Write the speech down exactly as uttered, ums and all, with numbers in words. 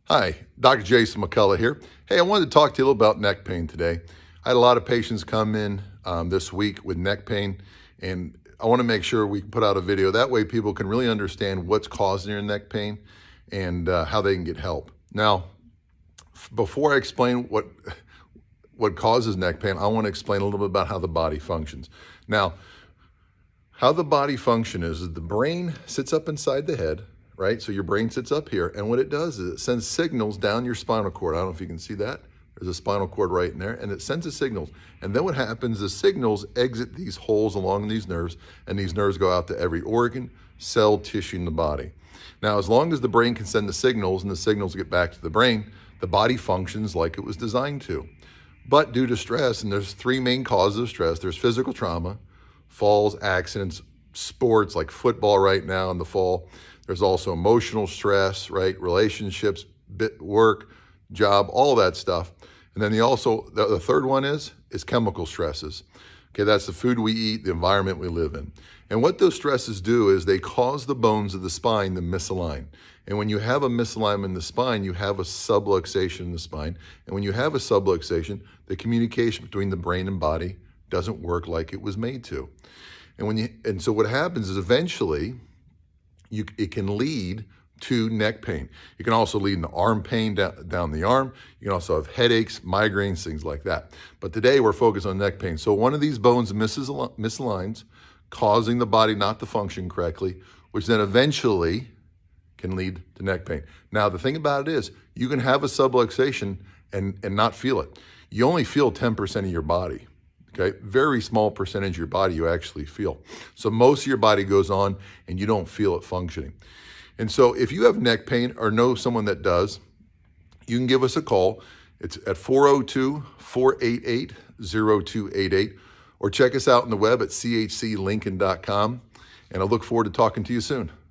Hi, Doctor Jason McCullough here. Hey, I wanted to talk to you a little about neck pain today. I had a lot of patients come in um, this week with neck pain, and I want to make sure we can put out a video. That way people can really understand what's causing your neck pain and uh, how they can get help. Now, before I explain what, what causes neck pain, I want to explain a little bit about how the body functions. Now, how the body functions is, is the brain sits up inside the head, right? So your brain sits up here, and what it does is it sends signals down your spinal cord. I don't know if you can see that. There's a spinal cord right in there, and it sends the signals. And then what happens, the signals exit these holes along these nerves, and these nerves go out to every organ, cell, tissue in the body. Now, as long as the brain can send the signals and the signals get back to the brain, the body functions like it was designed to. But due to stress, and there's three main causes of stress, there's physical trauma, falls, accidents, sports like football right now in the fall. There's also emotional stress, right? Relationships, bit work, job, all that stuff. And then the also, the, the third one is, is chemical stresses. Okay, that's the food we eat, the environment we live in. And what those stresses do is they cause the bones of the spine to misalign. And when you have a misalignment in the spine, you have a subluxation in the spine. And when you have a subluxation, the communication between the brain and body doesn't work like it was made to. And when you, and so what happens is eventually, You, it can lead to neck pain. It can also lead to arm pain down, down the arm. You can also have headaches, migraines, things like that. But today we're focused on neck pain. So one of these bones misses, misaligns, causing the body not to function correctly, which then eventually can lead to neck pain. Now, the thing about it is you can have a subluxation and, and not feel it. You only feel ten percent of your body. Okay, very small percentage of your body you actually feel. So most of your body goes on and you don't feel it functioning. And so if you have neck pain or know someone that does, you can give us a call. It's at four oh two, four eight eight, oh two eight eight, or check us out on the web at c h c lincoln dot com. And I look forward to talking to you soon.